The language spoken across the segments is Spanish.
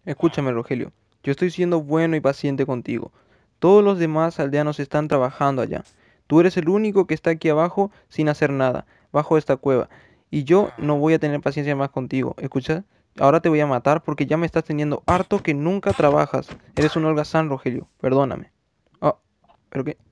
Escúchame, Rogelio. Yo estoy siendo bueno y paciente contigo. Todos los demás aldeanos están trabajando allá. Tú eres el único que está aquí abajo sin hacer nada, bajo esta cueva. Y yo no voy a tener paciencia más contigo. ¿Escuchas? Ahora te voy a matar porque ya me estás teniendo harto que nunca trabajas. Eres un holgazán, Rogelio. Perdóname. Ah, ¿pero qué?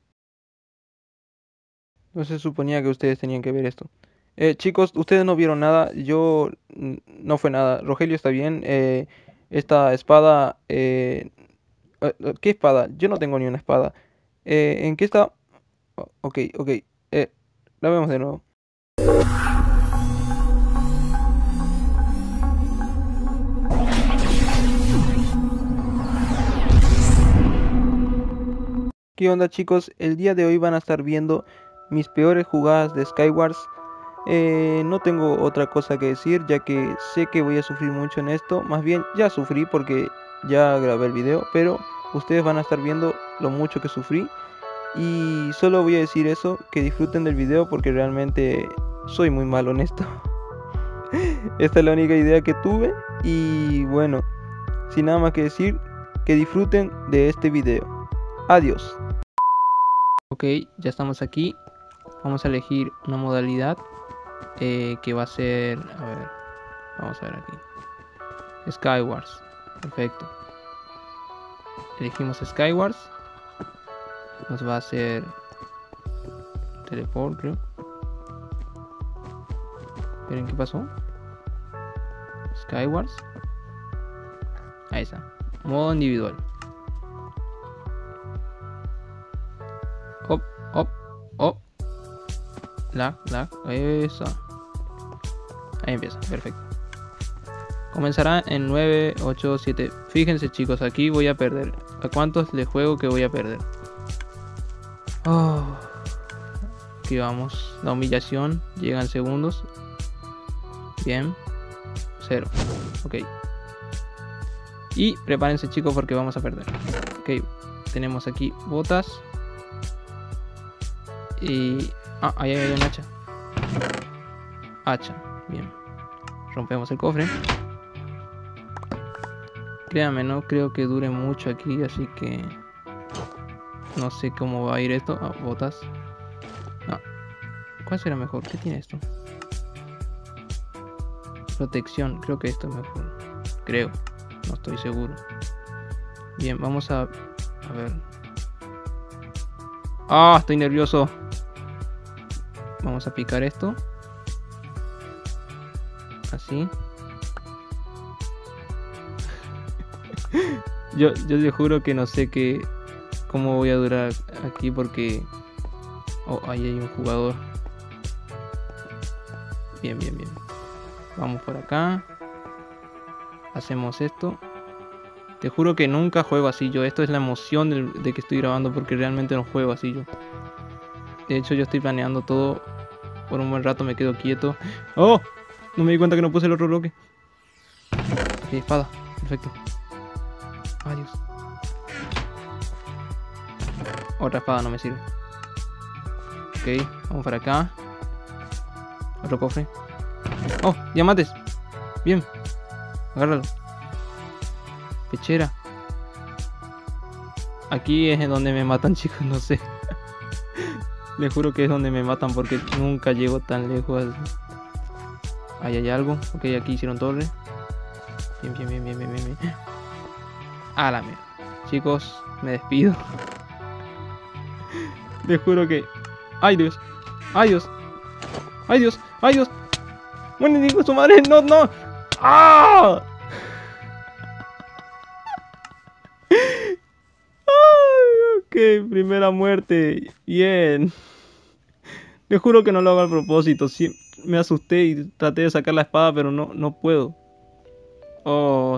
No se suponía que ustedes tenían que ver esto. Chicos, ustedes no vieron nada. No fue nada. Rogelio está bien. Esta espada. ¿Qué espada? Yo no tengo ni una espada. ¿En qué está? Ok, ok. La vemos de nuevo. ¿Qué onda, chicos? El día de hoy van a estar viendo mis peores jugadas de Skywars. No tengo otra cosa que decir, ya que sé que voy a sufrir mucho en esto. Más bien, ya sufrí porque ya grabé el video, pero ustedes van a estar viendo lo mucho que sufrí. Y solo voy a decir eso, que disfruten del video porque realmente soy muy malo en esto. Esta es la única idea que tuve y bueno, sin nada más que decir, que disfruten de este video. Adiós. Ok, ya estamos aquí. Vamos a elegir una modalidad que va a ser... A ver, vamos a ver aquí. Skywars. Perfecto. Elegimos Skywars. Nos va a hacer... Teleport, creo. Esperen, ¿qué pasó? Skywars. Ahí está. Modo individual. Hop, hop, hop. Lag. Eso. Ahí empieza. Perfecto. Comenzará en 9, 8, 7. Fíjense, chicos, aquí voy a perder. ¿A cuántos les juego que voy a perder? Oh. Aquí vamos. La humillación. Llegan segundos. Bien. 0. Ok. Y prepárense, chicos, porque vamos a perder. Ok. Tenemos aquí botas. Y... Ah, ahí hay un hacha. Hacha. Bien. Rompemos el cofre. Créanme, no creo que dure mucho aquí, así que... No sé cómo va a ir esto. Ah, botas. No. ¿Cuál será mejor? ¿Qué tiene esto? Protección. Creo que esto es mejor. Creo. No estoy seguro. Bien, vamos a ver. ¡Ah! Estoy nervioso. Vamos a picar esto. Así. Yo te juro que no sé cómo voy a durar aquí porque... Oh, ahí hay un jugador. Bien. Vamos por acá. Hacemos esto. Te juro que nunca juego así yo. Esto es la emoción de que estoy grabando porque realmente no juego así yo. De hecho, yo estoy planeando todo. Por un buen rato me quedo quieto. ¡Oh! No me di cuenta que no puse el otro bloque. Ok, espada. Perfecto. Adiós. Otra espada no me sirve. Ok, vamos para acá. Otro cofre. ¡Oh! ¡Diamantes! Bien. Agárralo. Pechera. Aquí es en donde me matan, chicos, no sé. Les juro que es donde me matan porque nunca llego tan lejos. Ahí hay algo. Ok, aquí hicieron torre. Bien. A la mierda. Chicos, me despido. Les juro que... ¡Ay, Dios! ¡Ay, Dios! ¡Ay, Dios! ¡Ay, Dios! ¡Bueno, digo su madre! ¡No, no! ¡Ah! Ok, primera muerte. Bien. Les juro que no lo hago a propósito. Sí, me asusté y traté de sacar la espada, pero no puedo. Oh.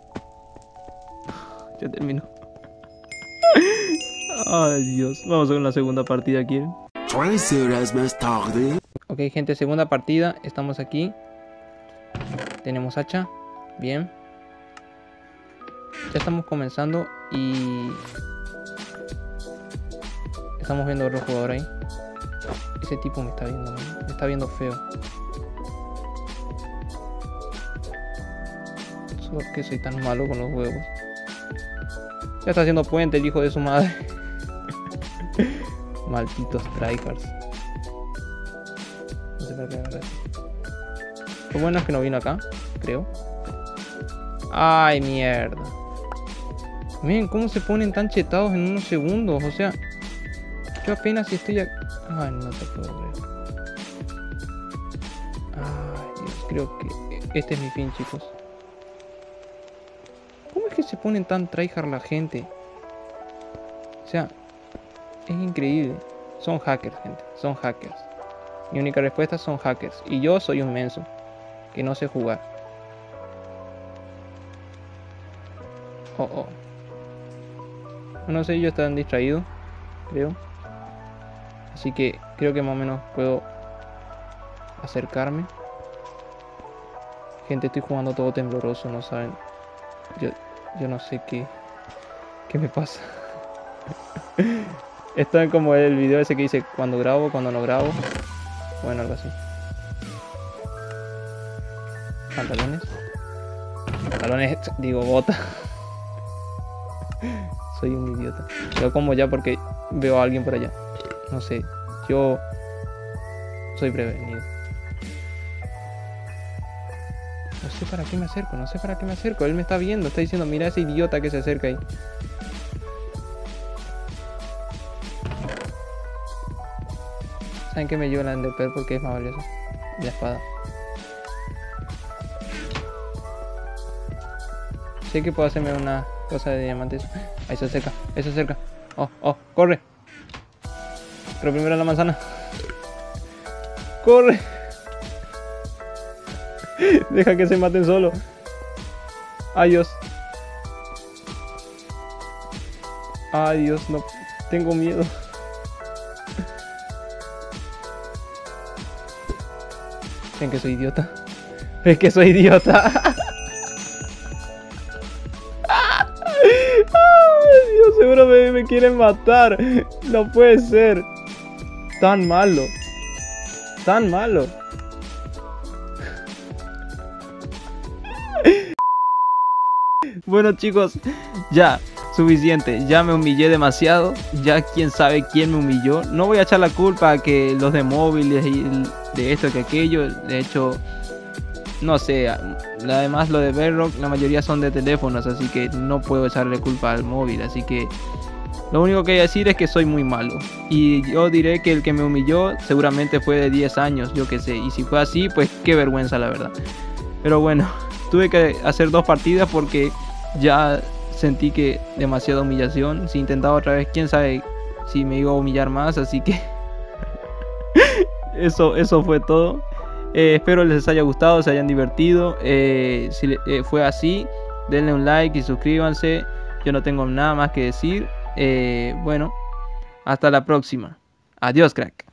Ya terminó. Ay, Dios. Vamos con la segunda partida aquí. 3 horas más tarde. Ok, gente, segunda partida. Estamos aquí. Tenemos hacha. Bien. Ya estamos comenzando y... Estamos viendo a otro jugador ahí. Ese tipo me está viendo, ¿no? Me está viendo feo. ¿Por qué soy tan malo con los huevos? Ya está haciendo puente el hijo de su madre. Malditos tryhards. No sé para qué agarrar. Lo bueno es que no vino acá, creo. Ay, mierda. Miren cómo se ponen tan chetados en unos segundos. O sea, yo apenas estoy aquí. Ay, no te puedo ver. Ay, Dios, creo que este es mi fin, chicos. ¿Cómo es que se ponen tan tryhard la gente? O sea, es increíble. Son hackers, gente. Son hackers. Mi única respuesta son hackers. Y yo soy un menso que no sé jugar. Oh, oh. No sé, ellos están distraídos, creo. Así que creo que más o menos puedo acercarme. Gente, estoy jugando todo tembloroso, no saben. Yo no sé qué me pasa. Esto es como el video ese que dice cuando grabo, cuando no grabo. Bueno, algo así. Pantalones. Pantalones, digo bota. Soy un idiota. Yo como ya porque veo a alguien por allá. No sé, yo soy prevenido. No sé para qué me acerco, no sé para qué me acerco. Él me está viendo, está diciendo, mira ese idiota que se acerca ahí. ¿Saben qué me lleva la Enderpearl? Porque es más valioso. La espada. Sé que puedo hacerme una cosa de diamantes. Ahí se acerca, ahí se acerca. Oh, oh, corre. Pero primero la manzana. Corre. Deja que se maten solo. Ay, Dios. Ay, Dios, no. Tengo miedo. Ven que soy idiota. Ven que soy idiota. Ay, Dios, seguro me quieren matar. No puede ser. Tan malo. Tan malo. Bueno, chicos, ya, suficiente. Ya me humillé demasiado. Ya quién sabe quién me humilló. No voy a echar la culpa a que los de móviles y de esto que aquello. De hecho, no sé. Además, lo de Bedrock, la mayoría son de teléfonos. Así que no puedo echarle culpa al móvil. Así que lo único que voy a decir es que soy muy malo. Y yo diré que el que me humilló seguramente fue de 10 años, yo que sé. Y si fue así, pues qué vergüenza, la verdad. Pero bueno, tuve que hacer 2 partidas porque ya sentí que demasiada humillación. Si intentaba otra vez, quién sabe si me iba a humillar más. Así que eso fue todo. Espero les haya gustado, se hayan divertido. Si fue así, denle un like y suscríbanse. Yo no tengo nada más que decir. Bueno, hasta la próxima. Adiós, crack.